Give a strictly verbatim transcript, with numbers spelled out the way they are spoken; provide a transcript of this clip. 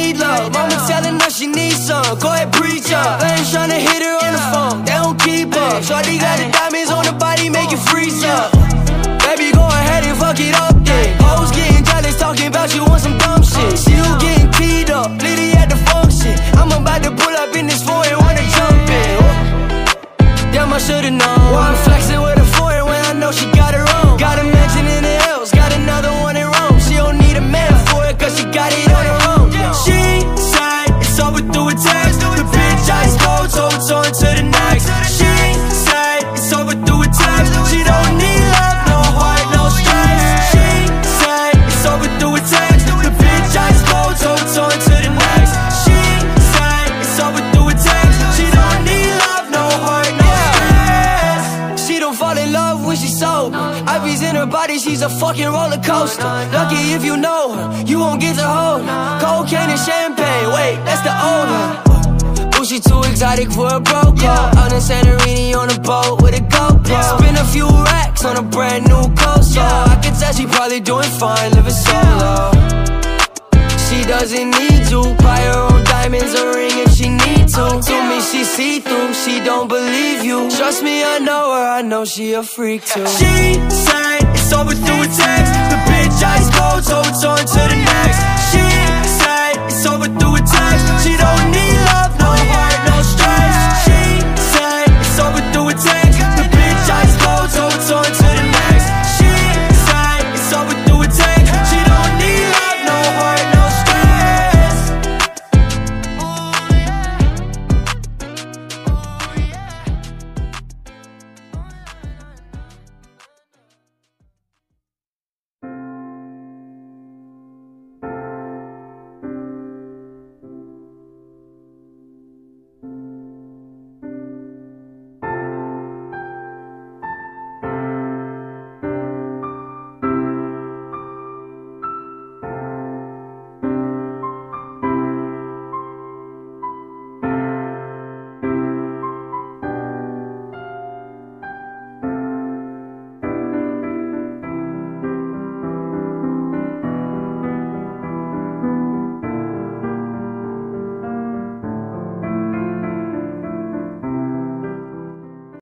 need love. Mama telling her she needs some. Go ahead, preach up. Fans tryna hit her on the phone, they don't keep up. Shorty got the diamonds on the body, make you freeze up. Baby, go ahead and fuck it up, then. Hoes getting jealous, talking about you want some dumb shit. See you getting teed up, Liddy at the function. I'm about to pull up in this foreign, wanna jump in. Damn, I should've known. Why I'm flexing with a foreign when I know she got her own. Got a mansion in the hills, got another one in Rome. She don't need a man for it, cause she got it on her own. She said it's over through a text. The bitch ice cold, so it's on to the next. She said it's over through a text. She don't need love, no heart, no stress. She said it's over through a text. The bitch ice cold, so it's on to the next. She said it's over through a text. She don't need love, no heart, no stress. She don't fall in love when she's sober. Ivy's in her body, she's a fucking roller coaster. Lucky if you know her, you won't get to hold her. Cocaine and champagne, wait, that's the old her. Ooh, she too exotic for a bro call. Out in Santorini on a boat with a GoPro. Spend a few racks on a brand new coaster. I can tell she probably doing fine, living solo. She doesn't need you, buy her own diamonds, a ring if she need to. To me she see-through, she don't believe you. Trust me, I know her, I know she a freak too. She said it's over through a text. The bitch ice cold, so it's on to the next. She